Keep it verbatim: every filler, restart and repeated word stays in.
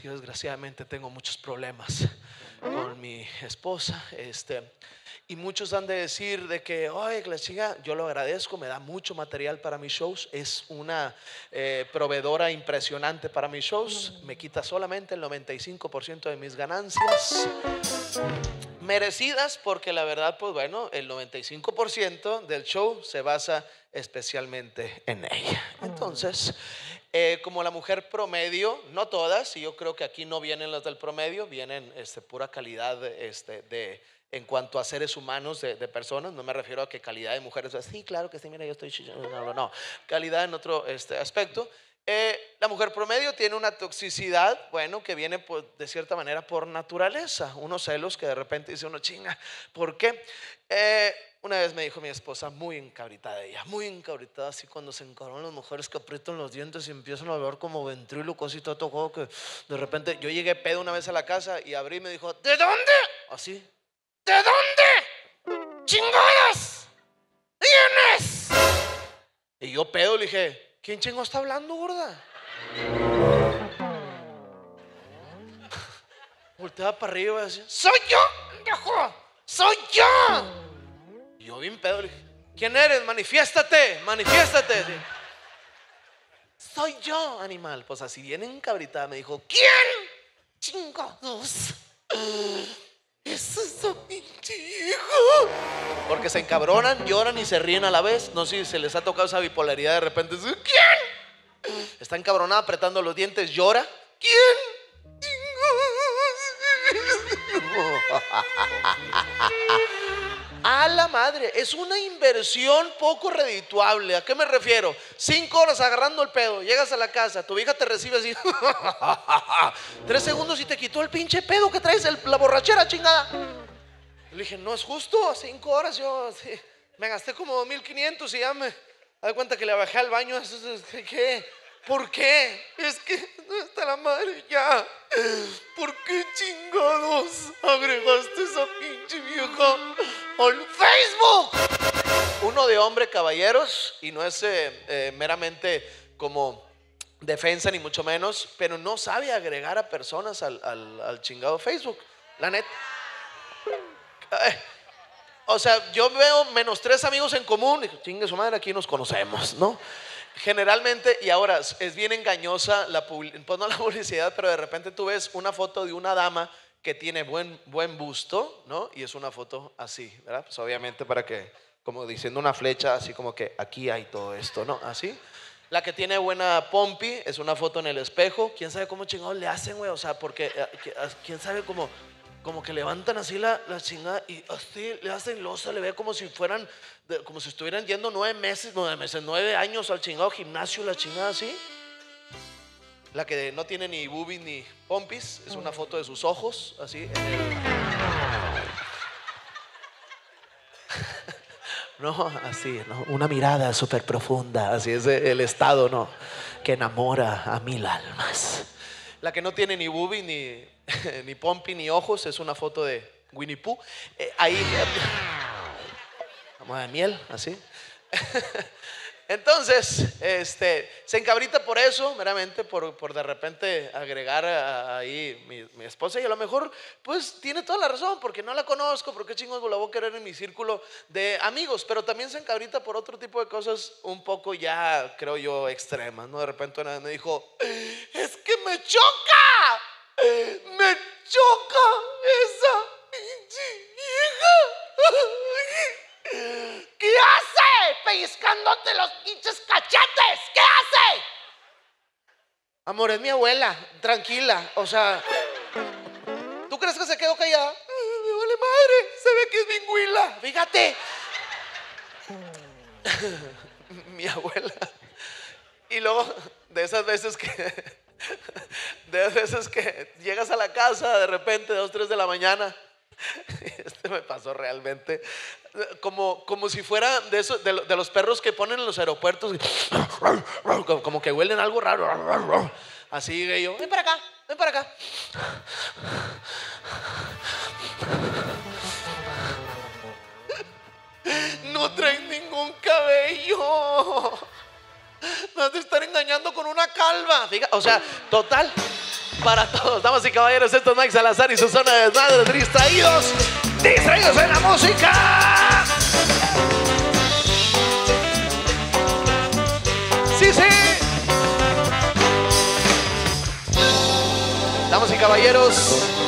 yo desgraciadamente tengo muchos problemas con mi esposa, este, y muchos han de decir de que, oye, la chica, yo lo agradezco, me da mucho material para mis shows, es una eh, proveedora impresionante para mis shows, me quita solamente el noventa y cinco por ciento de mis ganancias, merecidas, porque la verdad, pues bueno, el noventa y cinco por ciento del show se basa especialmente en ella. Entonces, eh, como la mujer promedio, no todas, y yo creo que aquí no vienen las del promedio, vienen este, pura calidad este, de, en cuanto a seres humanos de, de personas. No me refiero a que calidad de mujeres, sí, claro que sí, mira, yo estoy chillando, no, no, no, calidad en otro este, aspecto. Eh, la mujer promedio tiene una toxicidad, bueno, que viene por, de cierta manera por naturaleza, unos celos que de repente dice uno, chinga, ¿por qué? Eh, una vez me dijo mi esposa, muy encabritada ella, muy encabritada, así cuando se encabronan las mujeres que aprietan los dientes y empiezan a hablar como ventrílocos y todo, todo juego, que de repente yo llegué pedo una vez a la casa y abrí y me dijo, ¿de dónde? Así, ¿de dónde? ¡Chingadas! ¿Vienes? Y yo pedo le dije, ¿quién chingo está hablando, gorda? Volteaba para arriba y decía, ¡soy yo, viejo! ¡Soy yo! Y yo bien pedo le dije, ¿quién eres? Manifiéstate, manifiéstate. Sí. Soy yo, animal. Pues así bien encabritada me dijo, ¿quién? Chingados. Es esa pinche hijo. Porque se encabronan, lloran y se ríen a la vez. No sé si se les ha tocado esa bipolaridad de repente. ¿Quién? Está encabronada apretando los dientes, llora. ¿Quién? A la madre, es una inversión poco redituable. ¿A qué me refiero? Cinco horas agarrando el pedo, llegas a la casa, tu hija te recibe así tres segundos y te quitó el pinche pedo que traes, el, la borrachera chingada. Le dije, no es justo, cinco horas yo sí, me gasté como mil quinientos y ya me doy cuenta que le bajé al baño. ¿Qué? ¿Por qué? Es que no está la madre ya. ¿Por qué chingados agregaste esa pinche vieja al Facebook? Uno de hombre, caballeros, y no es eh, eh, meramente como defensa ni mucho menos, pero no sabe agregar a personas al, al, al chingado Facebook, la neta. Eh, o sea, yo veo menos tres amigos en común y chingue su madre, aquí nos conocemos, ¿no? Generalmente, y ahora es bien engañosa la, pues no la publicidad, pero de repente tú ves una foto de una dama que tiene buen, buen busto, ¿no? Y es una foto así, ¿verdad? Pues obviamente para que, como diciendo una flecha, así como que aquí hay todo esto, ¿no? Así. La que tiene buena pompi es una foto en el espejo. ¿Quién sabe cómo chingados le hacen, güey? O sea, porque, ¿quién sabe cómo? Como que levantan así la, la chingada y así le hacen losa, le ve como si fueran, de, como si estuvieran yendo nueve meses, nueve meses, nueve años al chingado gimnasio, la chingada así. La que no tiene ni boobies ni pompis, es una foto de sus ojos, así. En el... No, así, ¿no? Una mirada súper profunda, así es el estado, ¿no? Que enamora a mil almas. La que no tiene ni boobie, ni, ni pompi, ni ojos, es una foto de Winnie Pooh. Eh, ahí, vamos de miel, así. Entonces, este, se encabrita por eso, meramente por, por de repente agregar a, a ahí mi, mi esposa. Y a lo mejor, pues, tiene toda la razón, porque no la conozco, porque chingos la voy a querer en mi círculo de amigos. Pero también se encabrita por otro tipo de cosas un poco ya, creo yo, extremas, ¿no? De repente una vez me dijo, es que me choca, me choca esa pinche hija. ¿Qué hace? Pellizcándote los pinches cachetes. ¿Qué hace? Amor, es mi abuela, tranquila. O sea, ¿tú crees que se quedó callada? Me vale madre, se ve que es lingüila. Fíjate. Mi abuela. Y luego, de esas veces que de esas veces que llegas a la casa de repente, dos, tres de la mañana. Este me pasó realmente como, como si fuera de, eso, de, de los perros que ponen en los aeropuertos, como, como que huelen algo raro. Así que yo, ven para acá, ven para acá. No traes ningún cabello. No has de estar engañando con una calva. Fíjate, o sea, total. para todos. Damas y caballeros, esto es Mike Salazar y su zona de desmadre. Distraídos, distraídos en la música. Sí, sí. Damas y caballeros,